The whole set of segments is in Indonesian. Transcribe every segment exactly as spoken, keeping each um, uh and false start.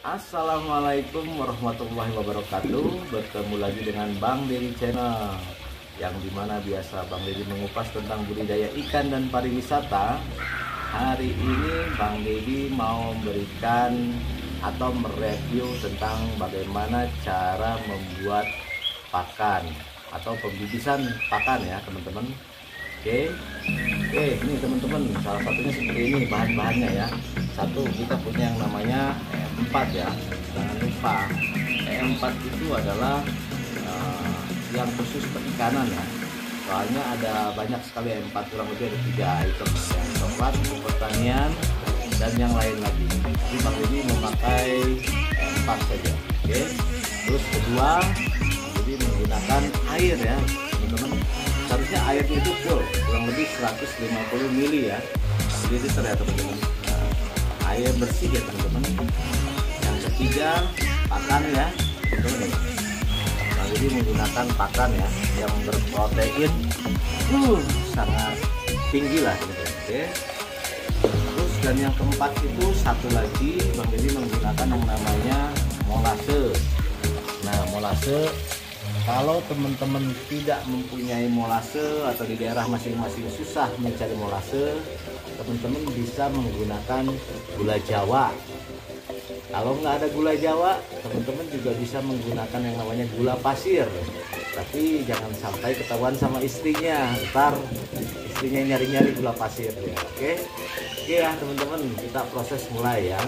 Assalamualaikum warahmatullahi wabarakatuh. Bertemu lagi dengan Bang Deddy Channel, yang dimana biasa Bang Deddy mengupas tentang budidaya ikan dan pariwisata. Hari ini Bang Deddy mau memberikan atau mereview tentang bagaimana cara membuat pakan atau pembibisan pakan ya teman-teman. Oke, oke ini teman-teman, salah satunya seperti ini bahan-bahannya ya. Satu, kita punya yang namanya E empat ya, jangan lupa E empat itu adalah uh, yang khusus perikanan ya. Soalnya ada banyak sekali E empat, kurang lebih ada tiga item, yang coklat, pertanian, dan yang lain lagi. Jadi Bang Deddy memakai E empat saja. Oke, terus kedua, jadi menggunakan air ya teman-teman. Seharusnya airnya itu full, kurang lebih seratus lima puluh mili ya, mililiter ya teman-teman. Nah, air bersih ya teman-teman. Yang ketiga, pakan ya teman-teman. Nah, jadi menggunakan pakan ya yang berprotein uh, sangat tinggi lah teman-teman. Oke. Terus dan yang keempat itu satu lagi, Bang Deddy menggunakan yang namanya molase. Nah, molase, kalau teman-teman tidak mempunyai molase atau di daerah masing-masing susah mencari molase, teman-teman bisa menggunakan gula Jawa. Kalau nggak ada gula Jawa, teman-teman juga bisa menggunakan yang namanya gula pasir. Tapi jangan sampai ketahuan sama istrinya, ntar istrinya nyari-nyari gula pasir ya. Oke, oke ya teman-teman, kita proses mulai ya.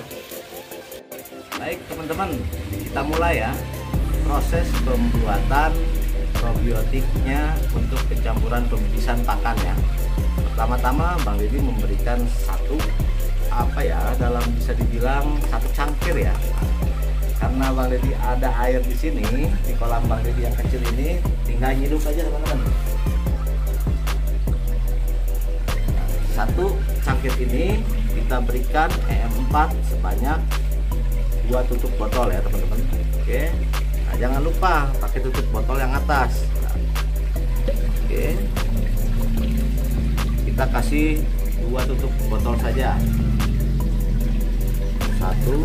Baik teman-teman, kita mulai ya. Proses pembuatan probiotiknya untuk pencampuran pembibisan pakan ya. Pertama-tama Bang Deddy memberikan satu apa ya, dalam bisa dibilang satu cangkir ya. Karena Bang Deddy ada air di sini di kolam Bang Deddy yang kecil ini, tinggal hidup aja teman-teman. Satu cangkir ini kita berikan E empat sebanyak dua tutup botol ya teman-teman. Oke. Nah, jangan lupa pakai tutup botol yang atas. Nah, oke, kita kasih dua tutup botol saja. Satu,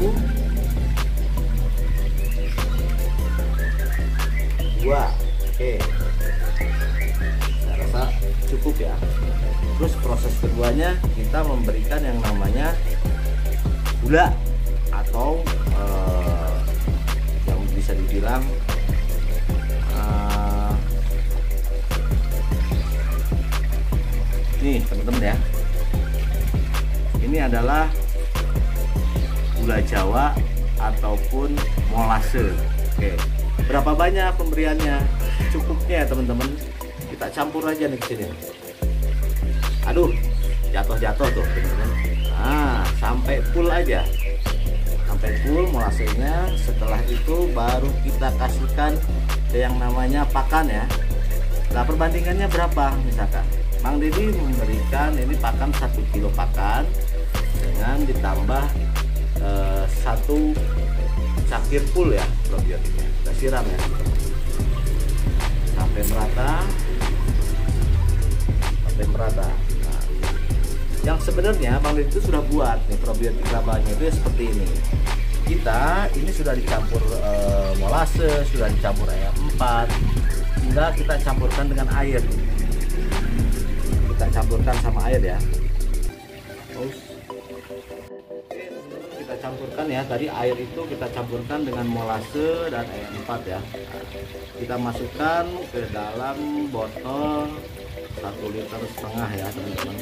dua. Oke, saya rasa cukup ya. Terus proses keduanya kita memberikan yang namanya gula atau eh, bisa dibilang uh, nih teman-teman ya, ini adalah gula Jawa ataupun molase. Oke, berapa banyak pemberiannya? Cukupnya ya teman-teman, kita campur aja nih ke sini. Aduh, jatuh-jatuh tuh teman-teman. Nah, sampai full aja, sampai full molasenya. Setelah itu baru kita kasihkan yang namanya pakan ya. Nah, perbandingannya berapa? Misalkan Bang Deddy memberikan ini pakan satu kilo pakan dengan ditambah eh, satu cangkir full ya probiotiknya. Kita siram ya sampai merata, sampai merata. Nah, yang sebenarnya Bang Deddy itu sudah buat nih probiotik labanya itu ya seperti ini. Kita ini sudah dicampur e, molase, sudah dicampur E empat, tinggal kita campurkan dengan air. Kita campurkan sama air ya. Terus kita campurkan ya, tadi air itu kita campurkan dengan molase dan E empat ya. Kita masukkan ke dalam botol satu liter setengah ya teman-teman.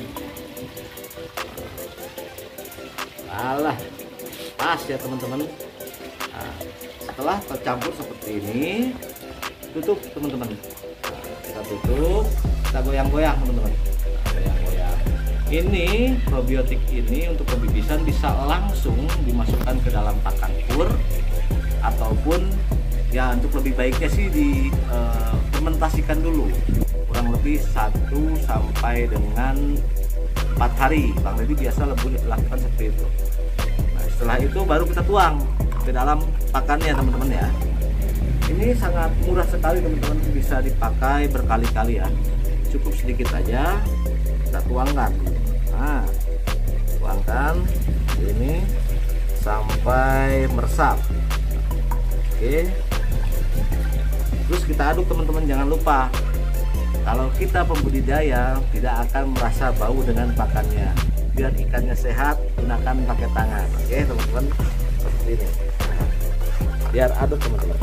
Alah, pas ya teman-teman. Nah, setelah tercampur seperti ini, tutup teman-teman. Nah, kita tutup, kita goyang-goyang teman-teman. Nah, goyang-goyang. Ini probiotik ini untuk pembibisan bisa langsung dimasukkan ke dalam pakan pur, ataupun ya untuk lebih baiknya sih di eh, fermentasikan dulu kurang lebih satu sampai dengan empat hari. Bang Deddy biasa lebih lakukan seperti itu. Nah, setelah itu baru kita tuang ke dalam pakannya teman-teman ya. Ini sangat murah sekali teman-teman, bisa dipakai berkali-kali ya. Cukup sedikit aja kita tuangkan. Nah, tuangkan ini sampai meresap. Oke, terus kita aduk teman-teman. Jangan lupa, kalau kita pembudidaya tidak akan merasa bau dengan pakannya. Biar ikannya sehat, gunakan pakai tangan. Oke teman-teman, seperti ini. Biar aduk teman-teman.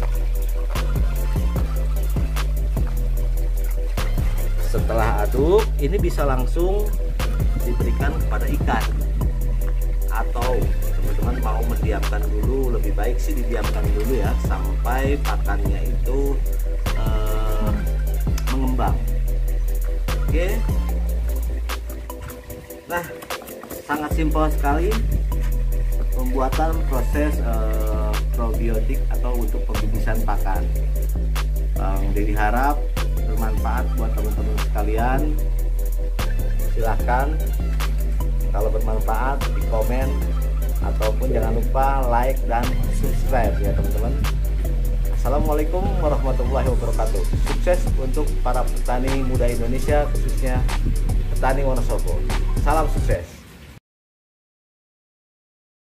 Setelah aduk, ini bisa langsung diberikan kepada ikan, atau teman-teman mau mendiamkan dulu, lebih baik sih didiamkan dulu ya sampai pakannya itu eh, mengembang. Oke, nah sangat simpel sekali pembuatan proses eh, probiotik atau untuk pembibisan pakan. Bang Dedi harap bermanfaat buat teman-teman sekalian. Silahkan kalau bermanfaat di komen, ataupun jangan lupa like dan subscribe ya teman-teman. Assalamualaikum warahmatullahi wabarakatuh. Sukses untuk para petani muda Indonesia, khususnya petani Wonosobo. Salam sukses.